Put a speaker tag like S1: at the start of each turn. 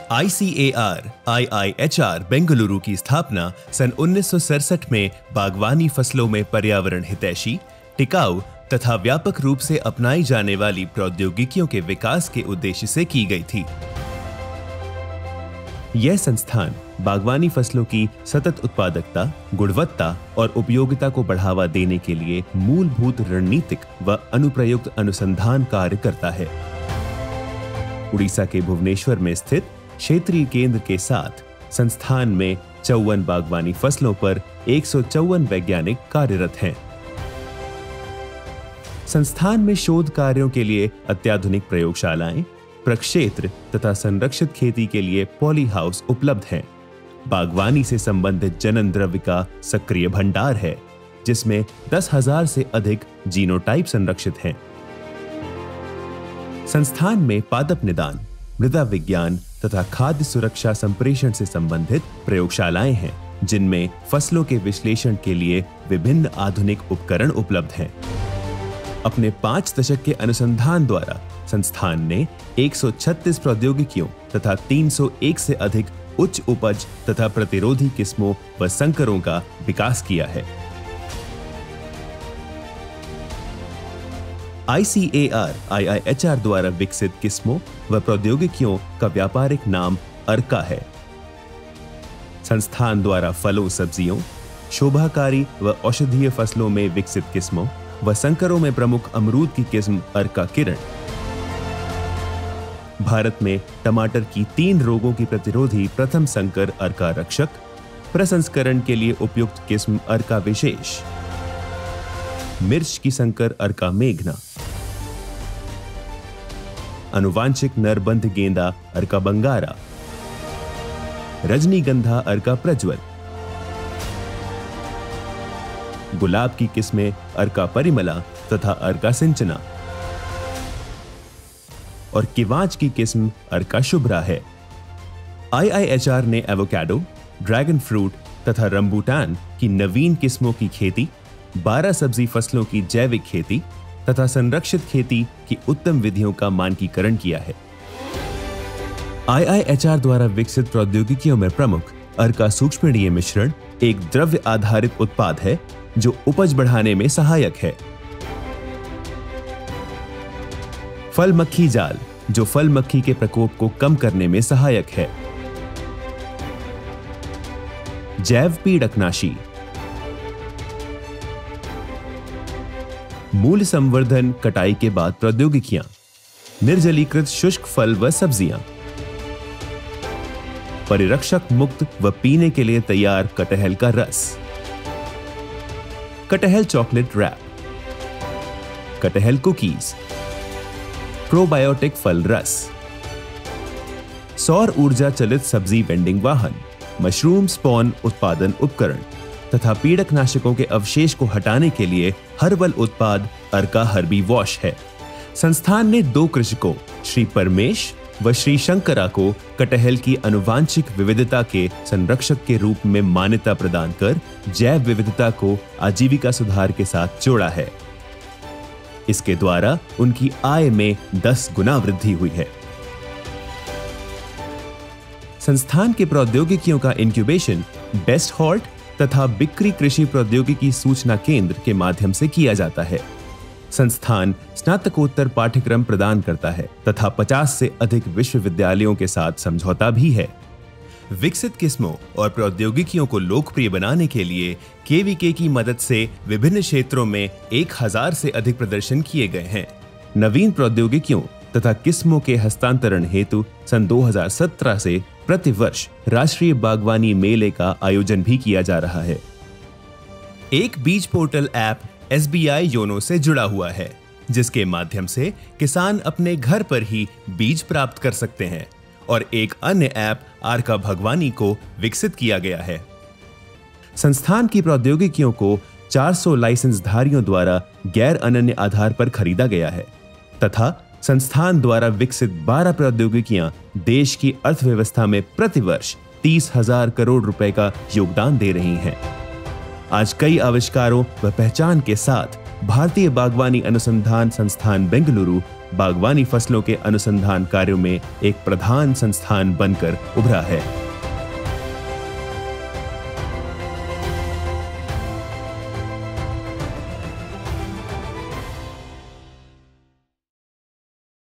S1: ICAR IIHR Bengaluru की स्थापना सन 1967 में बागवानी फसलों में पर्यावरण हितैषी, टिकाऊ तथा व्यापक रूप से अपनाई जाने वाली प्रौद्योगिकियों के विकास के उद्देश्य से की गई थी। यह संस्थान बागवानी फसलों की सतत उत्पादकता, गुणवत्ता और उपयोगिता को बढ़ावा देने के लिए मूलभूत रणनीतिक व अनुप्रयुक्त अनुसंधान कार्य करता है। उड़ीसा के भुवनेश्वर में स्थित क्षेत्रीय केंद्र के साथ संस्थान में 54 बागवानी फसलों पर 154 वैज्ञानिक कार्यरत हैं। संस्थान में शोध कार्यों के लिए अत्याधुनिक प्रयोगशालाएं, प्रक्षेत्र तथा संरक्षित खेती के लिए पॉली हाउस उपलब्ध हैं। बागवानी से संबंधित जनन द्रव्य का सक्रिय भंडार है, जिसमें 10,000 से अधिक जीनोटाइप संरक्षित हैं। संस्थान में पादप निदान, मृदा विज्ञान तथा खाद्य सुरक्षा संप्रेषण से संबंधित प्रयोगशालाएं हैं, जिनमें फसलों के विश्लेषण के लिए विभिन्न आधुनिक उपकरण उपलब्ध हैं। अपने 5 दशक के अनुसंधान द्वारा संस्थान ने 136 प्रौद्योगिकियों तथा 301 से अधिक उच्च उपज तथा प्रतिरोधी किस्मों व संकरों का विकास किया है। ICAR IIHR द्वारा विकसित किस्मों व प्रौद्योगिकियों का व्यापारिक नाम अर्का है। संस्थान द्वारा फलों, सब्जियों, शोभाकारी व औषधीय फसलों में विकसित किस्मों व संकरों में प्रमुख अमरूद की किस्म अर्का किरण, भारत में टमाटर की 3 रोगों की प्रतिरोधी प्रथम संकर अर्का रक्षक, प्रसंस्करण के लिए उपयुक्त किस्म अर्का विशेष, मिर्च की संकर अर्का मेघना, अनुवांशिक नरबंध गेंदा अर्का बंगारा, रजनीगंधा अर्का प्रज्वल, गुलाब की किस्में अर्का परिमला तथा अर्का सिंचना और किवांच की किस्म अर्का शुभ्रा है। IIHR ने एवोकाडो, ड्रैगन फ्रूट तथा रंबूटान की नवीन किस्मों की खेती, 12 सब्जी फसलों की जैविक खेती तथा संरक्षित खेती की उत्तम विधियों का मानकीकरण किया है। IIHR द्वारा विकसित प्रौद्योगिकियों में प्रमुख अर्का सूक्ष्मणीय मिश्रण एक द्रव्य आधारित उत्पाद है जो उपज बढ़ाने में सहायक है। फल मक्खी जाल जो फल मक्खी के प्रकोप को कम करने में सहायक है। जैव पीड़कनाशी, मूल संवर्धन कटाई के बाद प्रौद्योगिकियां, निर्जलीकृत शुष्क फल व सब्जियां, परिरक्षक मुक्त व पीने के लिए तैयार कटहल का रस, कटहल चॉकलेट रैप, कटहल कुकीज, प्रोबायोटिक फल रस, सौर ऊर्जा चलित सब्जी वेंडिंग वाहन, मशरूम स्पॉन उत्पादन उपकरण तथा पीड़कनाशकों के अवशेष को हटाने के लिए हर्बल उत्पाद अर्का हर्बी वॉश है। संस्थान ने 2 कृषकों श्री परमेश व श्री शंकरा को कटहल की अनुवांशिक विविधता के संरक्षक के रूप में मान्यता प्रदान कर जैव विविधता को आजीविका सुधार के साथ जोड़ा है। इसके द्वारा उनकी आय में 10 गुना वृद्धि हुई है। संस्थान के प्रौद्योगिकियों का इंक्यूबेशन बेस्ट हॉल्ट तथा बिक्री कृषि प्रौद्योगिकी सूचना केंद्र के माध्यम से किया जाता है। संस्थान स्नातकोत्तर पाठ्यक्रम प्रदान करता है तथा 50 से अधिक विश्वविद्यालयों के साथ समझौता भी है। विकसित किस्मों और प्रौद्योगिकियों को लोकप्रिय बनाने के लिए केवीके की मदद से विभिन्न क्षेत्रों में 1000 से अधिक प्रदर्शन किए गए हैं। नवीन प्रौद्योगिकियों तथा किस्मों के हस्तांतरण हेतु सन 2017 से प्रतिवर्ष राष्ट्रीय बागवानी मेले का आयोजन भी किया जा रहा है। एक बीज पोर्टल ऐप SBI योनो से जुड़ा हुआ है, जिसके माध्यम से किसान अपने घर पर ही बीज प्राप्त कर सकते हैं, और एक अन्य ऐप आर्का भगवानी को विकसित किया गया है। संस्थान की प्रौद्योगिकियों को 400 लाइसेंस धारियों द्वारा गैर अनन्य आधार पर खरीदा गया है तथा संस्थान द्वारा विकसित 12 प्रौद्योगिकियां देश की अर्थव्यवस्था में प्रतिवर्ष 30,000 करोड़ रुपए का योगदान दे रही हैं। आज कई आविष्कारों व पहचान के साथ भारतीय बागवानी अनुसंधान संस्थान बेंगलुरु बागवानी फसलों के अनुसंधान कार्यों में एक प्रधान संस्थान बनकर उभरा है।